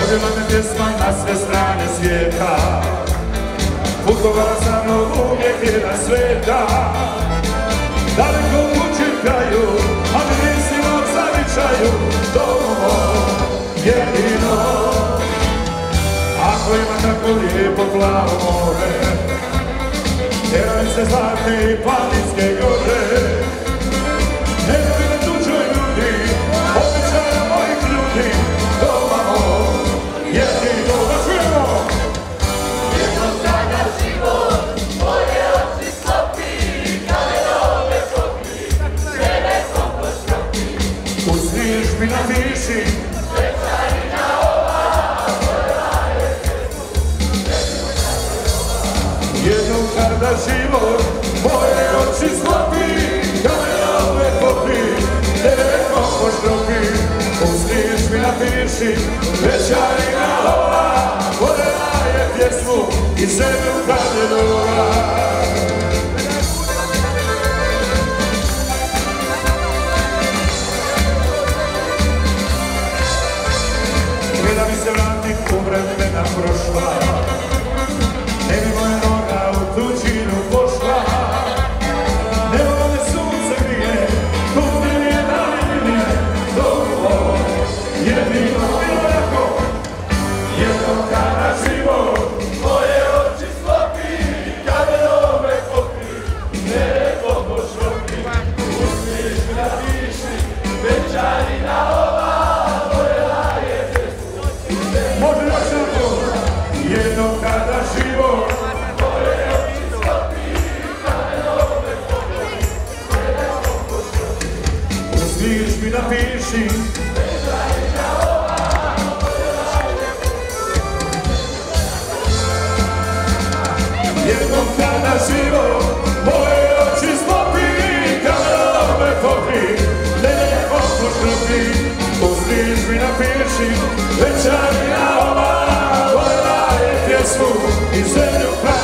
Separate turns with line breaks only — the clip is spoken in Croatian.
Vodila me pjesma na sve strane svijeta, putovala sa mnom uvijek jedna sveta. Daleko u kući kraju, ali nisi mog zavičaju, domo jedino. Ako ima tako lijepo plavo more, tjeralice zlatne i planinske gore, ne da mi na tuđoj ljudi, običaja mojih ljudi, doma moj jedino. Da čujemo!
Jednog dana život moje oči sklopi, kamenove kopi, nebesom poštropi.
Uzmiješ mi napiši,
Večarina ova, koja je
jednog kada život moje oči sklopi, kamenove kopi, nebesom poštropi. Uzmiješ mi napiši, večarina ova, voljela je pjesmu i sebe ukradjenova. Da mi se vratim u vremena prošla, ne bi moja noga u tuđinu pošla. Evo me sunce grije, kupi mi je daljine, domo jedino milako. Jednom kada život
moje oči sklopi, kamenove kopi, nebo poštropi. Uzmiš mi napiši, večarina ova, voljela je pjesmu.
može još jednom. Jednom kada život
Moje oči sklopi, kamenove kopi, nebo poštropi.
uzmiješ mi napiši,
Večarina ova, voljela je
jednom kada život moje oči sklopi, kamenove kopi, nebo poštropi. Uzmiješ mi napiši, večarina ova, voljela je pjesmu i zemlju kraj.